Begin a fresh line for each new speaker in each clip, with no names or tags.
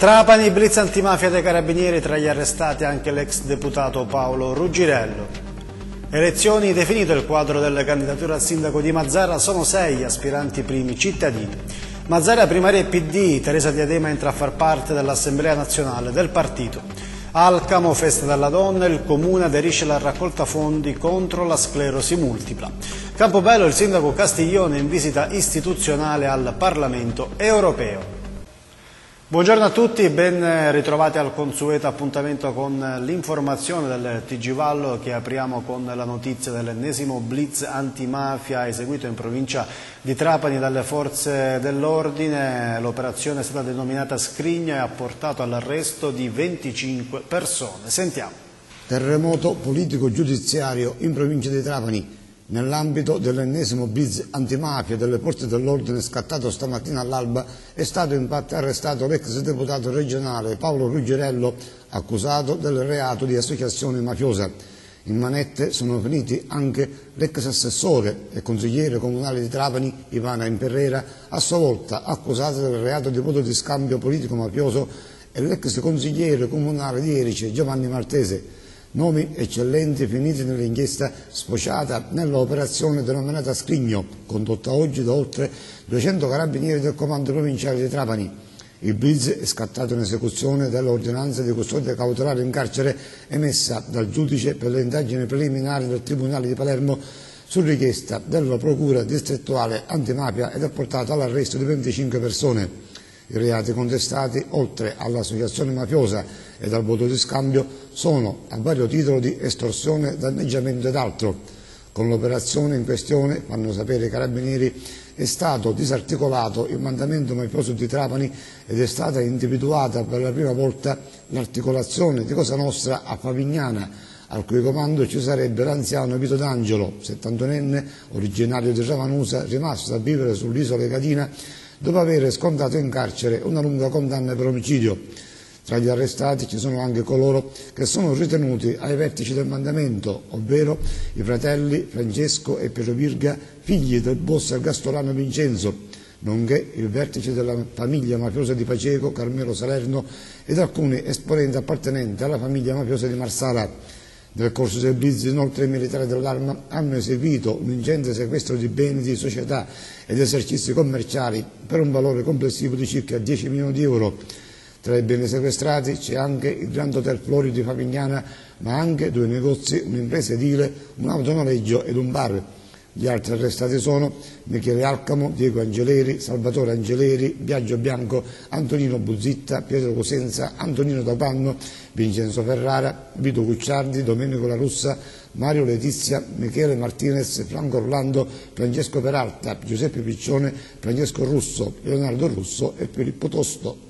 Trapani, blitz antimafia dei carabinieri, tra gli arrestati anche l'ex deputato Paolo Ruggirello. Elezioni, definito il quadro delle candidature al sindaco di Mazara, sono 6 aspiranti primi cittadini. Mazara primaria PD, Teresa Diadema entra a far parte dell'Assemblea nazionale del partito. Alcamo, festa della donna, il comune aderisce alla raccolta fondi contro la sclerosi multipla. Campobello, il sindaco Castiglione in visita istituzionale al Parlamento europeo. Buongiorno a tutti, ben ritrovati al consueto appuntamento con l'informazione del TG Vallo, che apriamo con la notizia dell'ennesimo blitz antimafia eseguito in provincia di Trapani dalle forze dell'ordine. L'operazione è stata denominata Scrigno e ha portato all'arresto di 25 persone. Sentiamo.
Terremoto politico-giudiziario in provincia di Trapani. Nell'ambito dell'ennesimo blitz antimafia delle forze dell'ordine scattato stamattina all'alba è stato infatti arrestato l'ex deputato regionale Paolo Ruggirello, accusato del reato di associazione mafiosa. In manette sono finiti anche l'ex assessore e consigliere comunale di Trapani Ivana Imperrera, a sua volta accusata del reato di voto di scambio politico-mafioso, e l'ex consigliere comunale di Erice Giovanni Maltese. Nomi eccellenti finiti nell'inchiesta sfociata nell'operazione denominata Scrigno, condotta oggi da oltre 200 carabinieri del comando provinciale di Trapani. Il blitz è scattato in esecuzione dell'ordinanza di custodia cautelare in carcere emessa dal giudice per le indagini preliminari del Tribunale di Palermo su richiesta della Procura distrettuale antimafia ed ha portato all'arresto di 25 persone. I reati contestati, oltre all'associazione mafiosa e al voto di scambio, sono a vario titolo di estorsione, danneggiamento ed altro. Con l'operazione in questione, fanno sapere i carabinieri, è stato disarticolato il mandamento mafioso di Trapani ed è stata individuata per la prima volta l'articolazione di Cosa Nostra a Favignana, al cui comando ci sarebbe l'anziano Vito D'Angelo, 71enne, originario di Ravanusa, rimasto a vivere sull'isola Cadina dopo aver scontato in carcere una lunga condanna per omicidio. Tra gli arrestati ci sono anche coloro che sono ritenuti ai vertici del mandamento, ovvero i fratelli Francesco e Piero Virga, figli del boss Gastolano Vincenzo, nonché il vertice della famiglia mafiosa di Paceco, Carmelo Salerno, ed alcuni esponenti appartenenti alla famiglia mafiosa di Marsala. Nel corso del blitz, inoltre, i militari dell'Arma hanno eseguito un ingente sequestro di beni di società ed esercizi commerciali per un valore complessivo di circa 10 milioni di euro. Tra i beni sequestrati c'è anche il Grand Hotel Florio di Favignana, ma anche 2 negozi, un'impresa edile, un autonoleggio ed un bar. Gli altri arrestati sono Michele Alcamo, Diego Angeleri, Salvatore Angeleri, Biagio Bianco, Antonino Buzzitta, Pietro Cosenza, Antonino Tapanno, Vincenzo Ferrara, Vito Cucciardi, Domenico La Russa, Mario Letizia, Michele Martinez, Franco Orlando, Francesco Peralta, Giuseppe Piccione, Francesco Russo, Leonardo Russo e Filippo Tosto.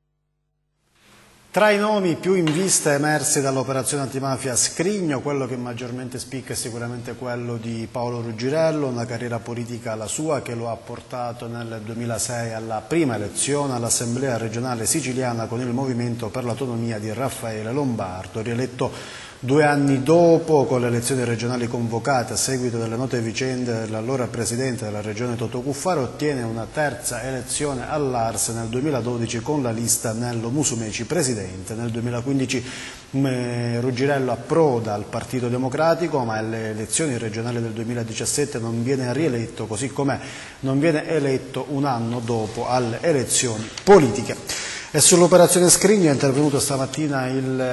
Tra i nomi più in vista emersi dall'operazione antimafia Scrigno, quello che maggiormente spicca è sicuramente quello di Paolo Ruggirello, una carriera politica la sua che lo ha portato nel 2006 alla prima elezione all'Assemblea regionale siciliana con il Movimento per l'Autonomia di Raffaele Lombardo, rieletto 2 anni dopo con le elezioni regionali convocate a seguito delle note vicende dell'allora presidente della regione Totò Cuffaro, ottiene una terza elezione all'Ars nel 2012 con la lista Nello Musumeci presidente. Nel 2015 Ruggirello approda al Partito Democratico, ma alle elezioni regionali del 2017 non viene rieletto, così come non viene eletto un anno dopo alle elezioni politiche. E sull'operazione Scrigno è intervenuto stamattina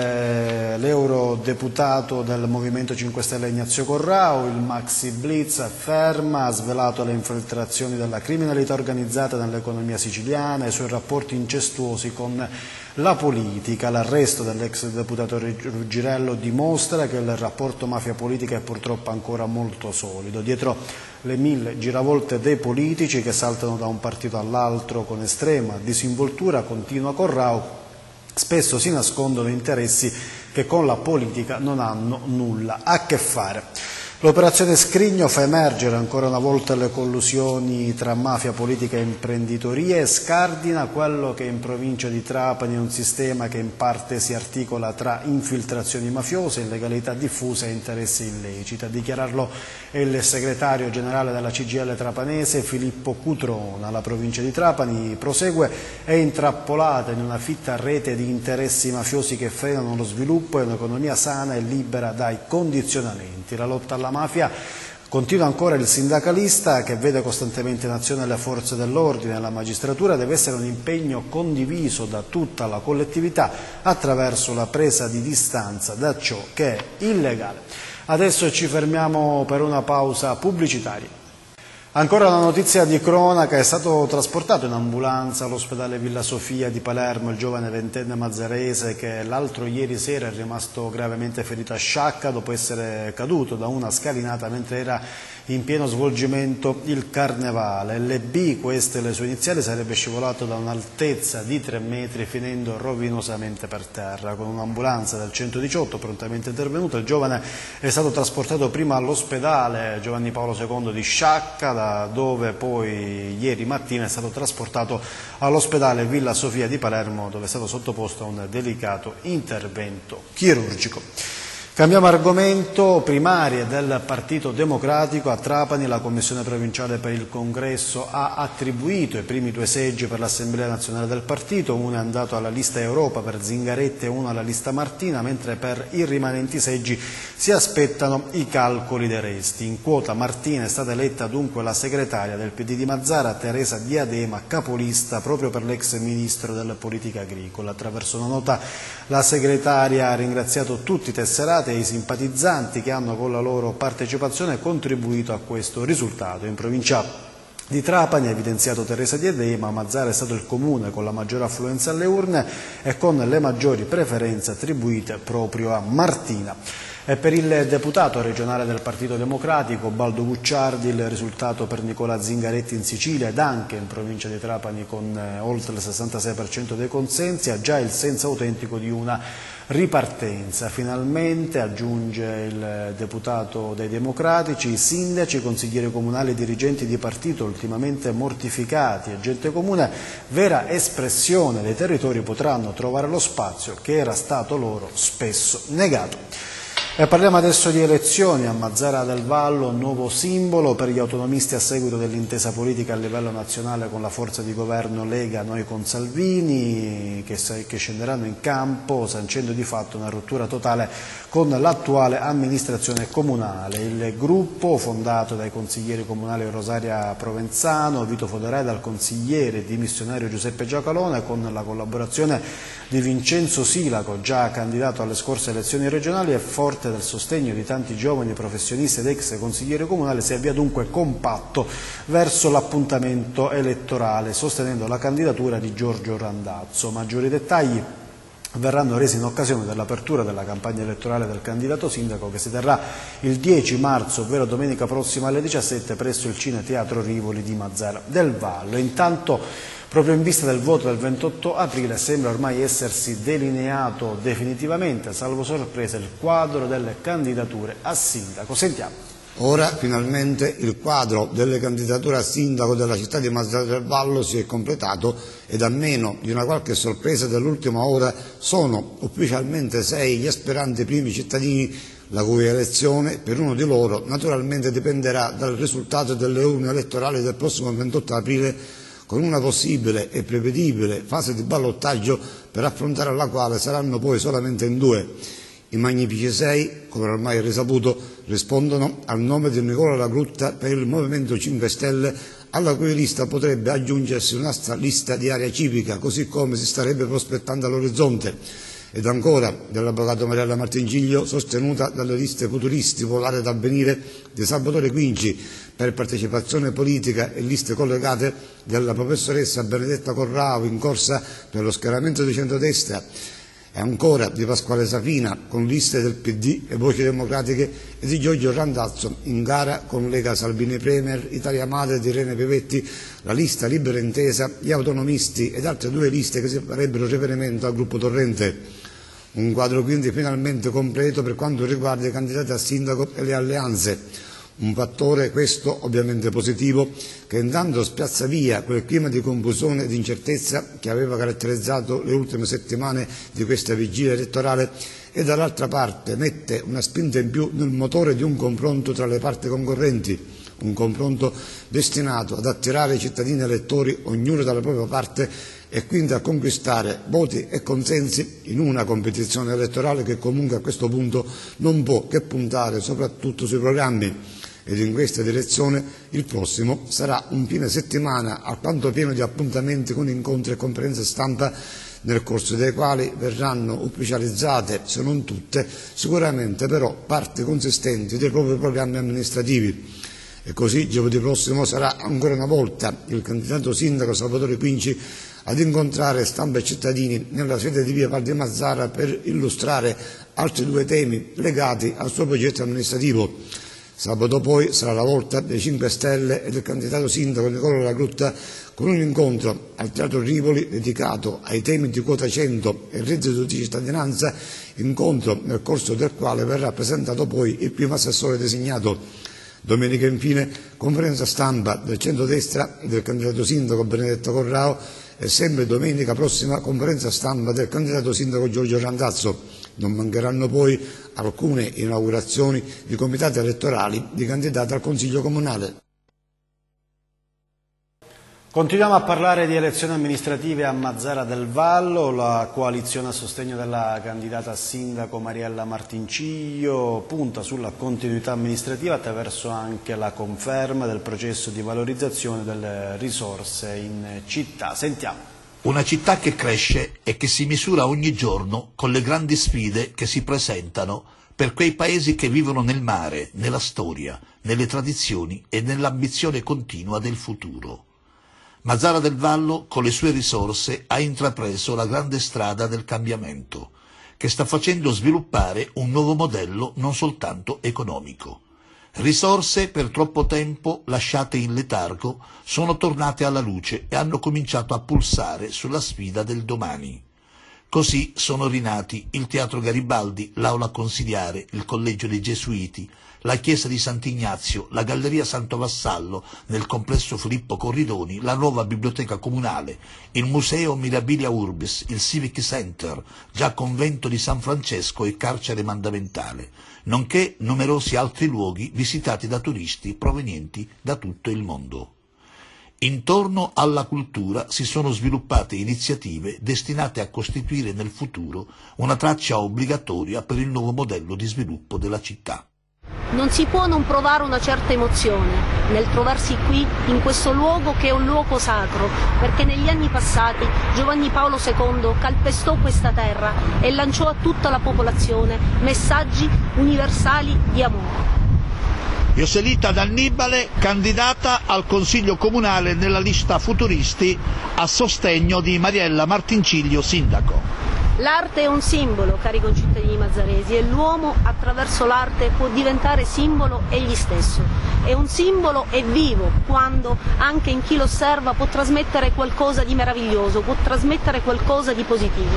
l'eurodeputato del Movimento 5 Stelle Ignazio Corrao. Il Maxi Blitz afferma, ha svelato le infiltrazioni della criminalità organizzata nell'economia siciliana e i suoi rapporti incestuosi con la politica. L'arresto dell'ex deputato Ruggirello dimostra che il rapporto mafia-politica è purtroppo ancora molto solido. Dietro le 1000 giravolte dei politici che saltano da un partito all'altro con estrema disinvoltura, continua Corrao, spesso si nascondono interessi che con la politica non hanno nulla a che fare. L'operazione Scrigno fa emergere ancora una volta le collusioni tra mafia, politica e imprenditoria e scardina quello che in provincia di Trapani è un sistema che in parte si articola tra infiltrazioni mafiose, illegalità diffusa e interessi illeciti. A dichiararlo è il segretario generale della CGIL trapanese Filippo Cutrona. La provincia di Trapani, prosegue, è intrappolata in una fitta rete di interessi mafiosi che frenano lo sviluppo e un'economia sana e libera dai condizionamenti. La lotta alla mafia continua ancora il sindacalista, che vede costantemente in azione le forze dell'ordine e la magistratura. Deve essere un impegno condiviso da tutta la collettività attraverso la presa di distanza da ciò che è illegale. Adesso ci fermiamo per una pausa pubblicitaria. Ancora una notizia di cronaca: è stato trasportato in ambulanza all'ospedale Villa Sofia di Palermo il giovane ventenne mazzarese che l'altro ieri sera è rimasto gravemente ferito a Sciacca dopo essere caduto da una scalinata mentre era in pieno svolgimento il carnevale. LB, queste le sue iniziali, sarebbe scivolato da un'altezza di 3 metri finendo rovinosamente per terra. Con un'ambulanza del 118 prontamente intervenuta, il giovane è stato trasportato prima all'ospedale Giovanni Paolo II di Sciacca, da dove poi ieri mattina è stato trasportato all'ospedale Villa Sofia di Palermo, dove è stato sottoposto a un delicato intervento chirurgico. Cambiamo argomento. Primarie del Partito Democratico a Trapani. La Commissione provinciale per il Congresso ha attribuito i primi 2 seggi per l'Assemblea nazionale del partito, uno è andato alla lista Europa per Zingaretti e uno alla lista Martina, mentre per i rimanenti seggi si aspettano i calcoli dei resti. In quota Martina è stata eletta dunque la segretaria del PD di Mazzara, Teresa Diadema, capolista proprio per l'ex ministro della politica agricola. Attraverso una nota la segretaria ha ringraziato tutti i tesserati e i simpatizzanti che hanno con la loro partecipazione contribuito a questo risultato. In provincia di Trapani, ha evidenziato Teresa Diadema, Mazzara è stato il comune con la maggiore affluenza alle urne e con le maggiori preferenze attribuite proprio a Martina. E per il deputato regionale del Partito Democratico Baldo Gucciardi il risultato per Nicola Zingaretti in Sicilia ed anche in provincia di Trapani con oltre il 66% dei consensi ha già il senso autentico di una ripartenza. Finalmente, aggiunge il deputato dei Democratici, i sindaci, i consiglieri comunali e dirigenti di partito ultimamente mortificati e gente comune, vera espressione dei territori, potranno trovare lo spazio che era stato loro spesso negato. E parliamo adesso di elezioni. A Mazzara del Vallo, nuovo simbolo per gli autonomisti a seguito dell'intesa politica a livello nazionale con la forza di governo Lega Noi con Salvini, che scenderanno in campo sancendo di fatto una rottura totale con l'attuale amministrazione comunale. Il gruppo, fondato dai consiglieri comunali Rosaria Provenzano, Vito Foderà e dal consigliere dimissionario Giuseppe Giacalone, con la collaborazione di Vincenzo Silaco, già candidato alle scorse elezioni regionali, e forte del sostegno di tanti giovani professionisti ed ex consiglieri comunali, si avvia dunque compatto verso l'appuntamento elettorale, sostenendo la candidatura di Giorgio Randazzo. Maggiori dettagli verranno resi in occasione dell'apertura della campagna elettorale del candidato sindaco, che si terrà il 10 marzo, ovvero domenica prossima alle 17, presso il Cine Teatro Rivoli di Mazzara del Vallo. Intanto, proprio in vista del voto del 28 aprile, sembra ormai essersi delineato definitivamente, salvo sorprese, il quadro delle candidature a sindaco. Sentiamo.
Ora finalmente il quadro delle candidature a sindaco della città di Mazzara del Vallo si è completato ed a meno di una qualche sorpresa dell'ultima ora sono ufficialmente 6 gli aspiranti primi cittadini, la cui elezione per uno di loro naturalmente dipenderà dal risultato delle urne elettorali del prossimo 28 aprile, con una possibile e prevedibile fase di ballottaggio per affrontare la quale saranno poi solamente in 2. I magnifici 6, come ormai è risaputo, rispondono al nome di Nicola La Grutta per il Movimento 5 Stelle, alla cui lista potrebbe aggiungersi un'altra lista di area civica, così come si starebbe prospettando all'orizzonte, ed ancora dell'avvocato Mariella Martingiglio, sostenuta dalle liste Futuristi, Volare d'Avvenire di Salvatore Quinci per partecipazione politica, e liste collegate della professoressa Benedetta Corrao in corsa per lo schieramento di centrodestra, e ancora di Pasquale Safina con liste del PD e Voci Democratiche, e di Giorgio Randazzo in gara con Lega Salvini Premier, Italia Madre di Irene Pivetti, la lista Libera Intesa, gli autonomisti ed altre 2 liste che si farebbero riferimento al gruppo Torrente. Un quadro quindi finalmente completo per quanto riguarda i candidati a sindaco e le alleanze. Un fattore, questo ovviamente positivo, che intanto spiazza via quel clima di confusione e di incertezza che aveva caratterizzato le ultime settimane di questa vigilia elettorale e dall'altra parte mette una spinta in più nel motore di un confronto tra le parti concorrenti, un confronto destinato ad attirare i cittadini elettori, ognuno dalla propria parte, e quindi a conquistare voti e consensi in una competizione elettorale che comunque a questo punto non può che puntare soprattutto sui programmi. Ed in questa direzione il prossimo sarà un fine settimana alquanto pieno di appuntamenti con incontri e conferenze stampa, nel corso dei quali verranno ufficializzate, se non tutte, sicuramente però parti consistenti dei propri programmi amministrativi. E così giovedì prossimo sarà ancora una volta il candidato sindaco Salvatore Quinci ad incontrare stampa e cittadini nella sede di via Val di Mazzara per illustrare altri due temi legati al suo progetto amministrativo. Sabato poi sarà la volta dei 5 Stelle e del candidato sindaco Nicola La Grutta con un incontro al Teatro Rivoli dedicato ai temi di quota 100 e reddito di cittadinanza, incontro nel corso del quale verrà presentato poi il primo assessore designato. Domenica infine conferenza stampa del centrodestra e del candidato sindaco Benedetto Corrao e sempre domenica prossima conferenza stampa del candidato sindaco Giorgio Randazzo. Non mancheranno poi alcune inaugurazioni di comitati elettorali di candidati al Consiglio Comunale.
Continuiamo a parlare di elezioni amministrative a Mazzara del Vallo. La coalizione a sostegno della candidata a sindaco Mariella Martinciglio punta sulla continuità amministrativa attraverso anche la conferma del processo di valorizzazione delle risorse in città. Sentiamo.
Una città che cresce e che si misura ogni giorno con le grandi sfide che si presentano per quei paesi che vivono nel mare, nella storia, nelle tradizioni e nell'ambizione continua del futuro. Mazzara del Vallo, con le sue risorse, ha intrapreso la grande strada del cambiamento, che sta facendo sviluppare un nuovo modello non soltanto economico. Risorse per troppo tempo lasciate in letargo sono tornate alla luce e hanno cominciato a pulsare sulla sfida del domani. Così sono rinati il Teatro Garibaldi, l'Aula Consiliare, il Collegio dei Gesuiti, la Chiesa di Sant'Ignazio, la Galleria Santo Vassallo nel complesso Filippo Corridoni, la nuova Biblioteca Comunale, il Museo Mirabilia Urbis, il Civic Center, già convento di San Francesco e carcere mandamentale, nonché numerosi altri luoghi visitati da turisti provenienti da tutto il mondo. Intorno alla cultura si sono sviluppate iniziative destinate a costituire nel futuro una traccia obbligatoria per il nuovo modello di sviluppo della città.
Non si può non provare una certa emozione nel trovarsi qui, in questo luogo che è un luogo sacro, perché negli anni passati Giovanni Paolo II calpestò questa terra e lanciò a tutta la popolazione messaggi universali di amore.
Joselita D'Annibale, candidata al Consiglio Comunale nella lista Futuristi a sostegno di Mariella Martinciglio, sindaco.
L'arte è un simbolo, cari concittadini mazzaresi, e l'uomo attraverso l'arte può diventare simbolo egli stesso. E un simbolo è vivo quando anche in chi lo osserva può trasmettere qualcosa di meraviglioso, può trasmettere qualcosa di positivo.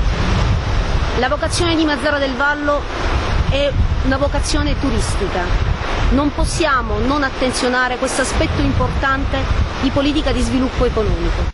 La vocazione di Mazzara del Vallo è una vocazione turistica. Non possiamo non attenzionare questo aspetto importante di politica di sviluppo economico.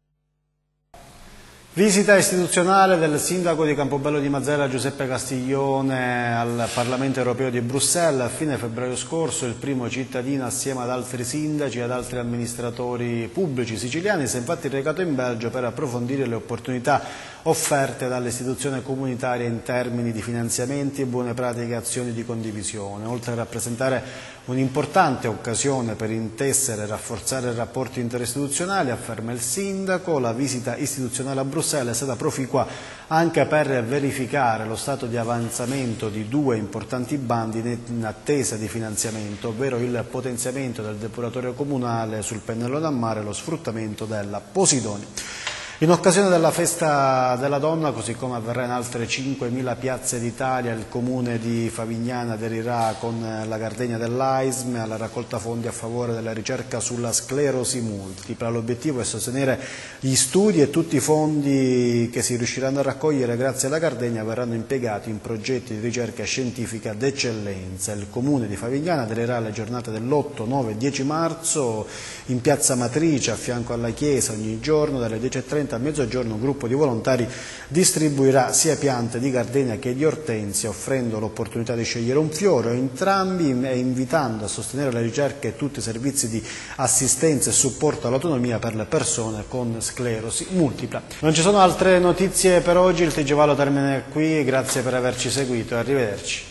Visita istituzionale del sindaco di Campobello di Mazzara Giuseppe Castiglione al Parlamento europeo di Bruxelles. A fine febbraio scorso il primo cittadino assieme ad altri sindaci e ad altri amministratori pubblici siciliani si è infatti recato in Belgio per approfondire le opportunità offerte dall'istituzione comunitaria in termini di finanziamenti e buone pratiche e azioni di condivisione. Oltre a rappresentare un'importante occasione per intessere e rafforzare i rapporti interistituzionali, afferma il sindaco, la visita istituzionale a Bruxelles è stata proficua anche per verificare lo stato di avanzamento di due importanti bandi in attesa di finanziamento, ovvero il potenziamento del depuratorio comunale sul Pennellone a Mare e lo sfruttamento della Posidonia. In occasione della festa della donna, così come avverrà in altre 5.000 piazze d'Italia, il comune di Favignana aderirà con la gardenia dell'AISM alla raccolta fondi a favore della ricerca sulla sclerosi multipla. L'obiettivo è sostenere gli studi e tutti i fondi che si riusciranno a raccogliere grazie alla gardenia verranno impiegati in progetti di ricerca scientifica d'eccellenza. Il comune di Favignana aderirà alle giornate dell'8, 9 e 10 marzo in piazza Matrice a fianco alla chiesa ogni giorno dalle 10:30 a mezzogiorno. Un gruppo di volontari distribuirà sia piante di gardenia che di ortensia, offrendo l'opportunità di scegliere un fiore o entrambi e invitando a sostenere la ricerca e tutti i servizi di assistenza e supporto all'autonomia per le persone con sclerosi multipla. Non ci sono altre notizie per oggi, il TG Vallo termina qui, grazie per averci seguito e arrivederci.